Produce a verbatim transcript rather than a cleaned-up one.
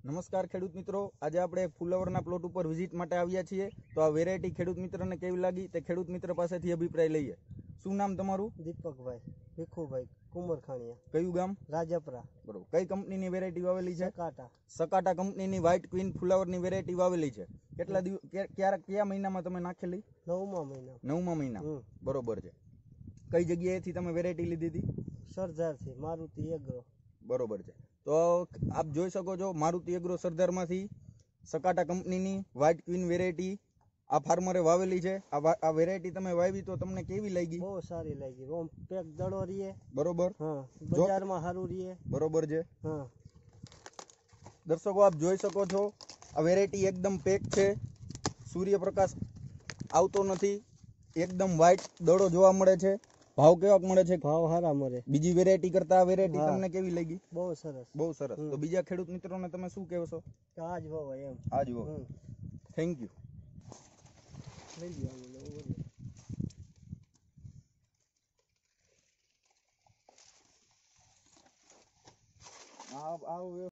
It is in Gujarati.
નમસ્કાર ખેડૂત મિત્રો, આજે આપણે ફુલવરના પ્લોટ ઉપર વિઝિટ માટે આવ્યા છીએ. તો આ વેરાયટી ખેડૂત મિત્રને કેવી લાગી તે ખેડૂત મિત્ર પાસેથી અભિપ્રાય લઈએ. શું નામ તમારું? દીપકભાઈ ભીખુભાઈ કુંમરખાણીયા. કયું ગામ? રાજપરા. બરોબર. કઈ કંપનીની વેરાયટી વાવેલી છે? સકાટા. સકાટા કંપનીની વ્હાઇટ ક્વીન ફુલાવરની વેરાયટી વાવેલી છે. કેટલા દિવસ ક્યારે કયા મહિનામાં તમે નાખેલી? નવમા મહિના. નવમા મહિના. બરોબર છે. કઈ જગ્યાએથી તમે વેરાયટી લીધી હતી? સરદારથી, મારુતિ એગ્રો. બરોબર છે. તો આપ જોઈ શકો છો, મારુતિ એગ્રો સરદારમાંથી સકાટા કંપનીની વ્હાઇટ ક્વીન વેરાયટી આ ફાર્મરે વાવેલી છે. આ વેરાયટી તમે વાવી તો તમને કેવી લાગી? બહુ સારી લાગી. ઓમ પેક દડો રીએ. બરોબર. હા, બજારમાં સારું રીએ. બરોબર છે. હા, દર્શકો આપ જોઈ શકો છો, આ વેરાયટી એકદમ પેક છે. સૂર્યપ્રકાશ આવતો નથી. એકદમ વ્હાઇટ દડો જોવા મળે છે. ભાવ કેવા મળે છે? ભાવ સારા મળે. બીજી વેરાયટી કરતા આ વેરાયટી તમને કેવી લાગી? બહુ સરસ. બહુ સરસ. તો બીજા ખેડૂત મિત્રોને તમે શું કહેશો? કે આજ વાવાય એમ. આજ વાવો. Thank you. લઈ ગયો.